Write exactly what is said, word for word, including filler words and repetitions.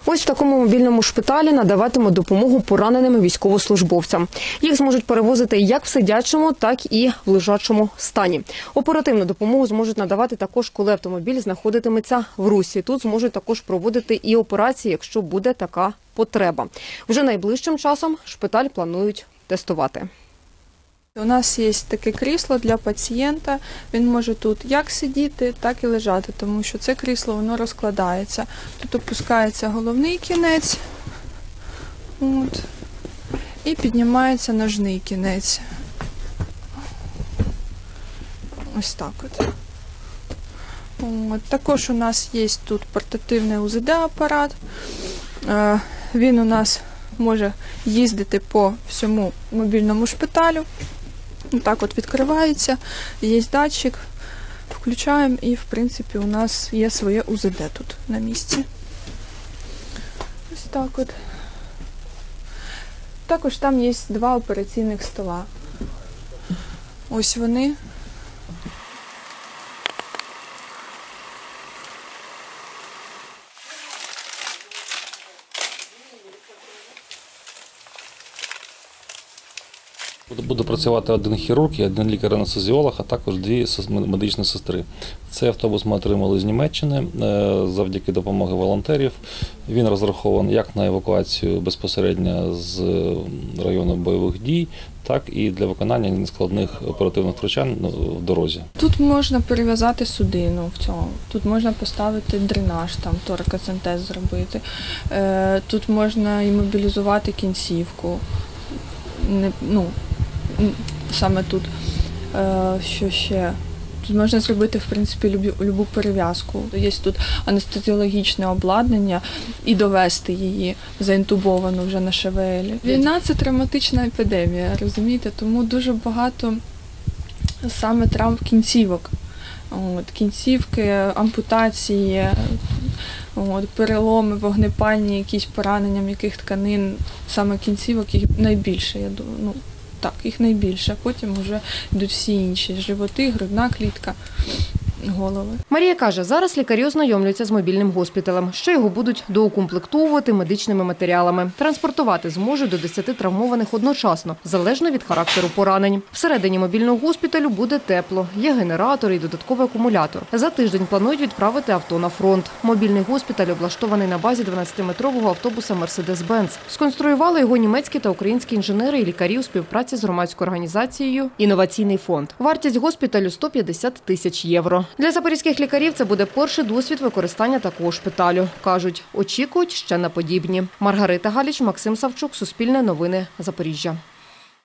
Ось в такому мобільному шпиталі надаватимуть допомогу пораненим військовослужбовцям. Їх зможуть перевозити як в сидячому, так і в лежачому стані. Оперативну допомогу зможуть надавати також, коли автомобіль знаходитиметься в русі. Тут зможуть також проводити і операції, якщо буде така потреба. Вже найближчим часом шпиталь планують тестувати. У нас є таке крісло для пацієнта, він може тут як сидіти, так і лежати, тому що це крісло воно розкладається. Тут опускається головний кінець от, і піднімається ножний кінець. Ось так от. От. Також у нас є тут портативний У З Д-апарат, він у нас може їздити по всьому мобільному шпиталю. Так от відкривається, є датчик, включаємо і, в принципі, у нас є своє У З Д тут на місці. Ось так от. Також там є два операційних стола. Ось вони. Буде працювати один хірург і один лікар-анестезіолог, а також дві медичні сестри. Цей автобус ми отримали з Німеччини завдяки допомоги волонтерів. Він розрахований як на евакуацію безпосередньо з району бойових дій, так і для виконання нескладних оперативних втручань в дорозі. Тут можна перев'язати судину в цьому, тут можна поставити дренаж, там торакоцентез зробити, тут можна імобілізувати кінцівку. Не, ну, саме тут, е, що ще, тут можна зробити, в принципі, любу, любу перев'язку. Є тут анестезіологічне обладнання і довести її заінтубовану вже на ШВЛі. Війна – це травматична епідемія, розумієте, тому дуже багато саме травм кінцівок. От, кінцівки, ампутації, от, переломи, вогнепальні, якісь поранення м'яких тканин, саме кінцівок їх найбільше, я думаю, ну так, їх найбільше, потім вже йдуть всі інші, животи, грудна клітка, голови. Марія каже, зараз лікарі ознайомлюються з мобільним госпіталем, ще його будуть доукомплектовувати медичними матеріалами. Транспортувати зможуть до десяти травмованих одночасно, залежно від характеру поранень. Всередині мобільного госпіталю буде тепло, є генератор і додатковий акумулятор. За тиждень планують відправити авто на фронт. Мобільний госпіталь облаштований на базі дванадцятиметрового автобуса «Мерседес-Бенц». Сконструювали його німецькі та українські інженери і лікарі у співпраці з громадською організацією «Інноваційний фонд». Вартість госпіталю – сто п'ятдесят тисяч євро. Для запорізьких лікарів це буде перший досвід використання такого шпиталю. Кажуть, очікують ще на подібні. Маргарита Галіч, Максим Савчук, Суспільне новини, Запоріжжя.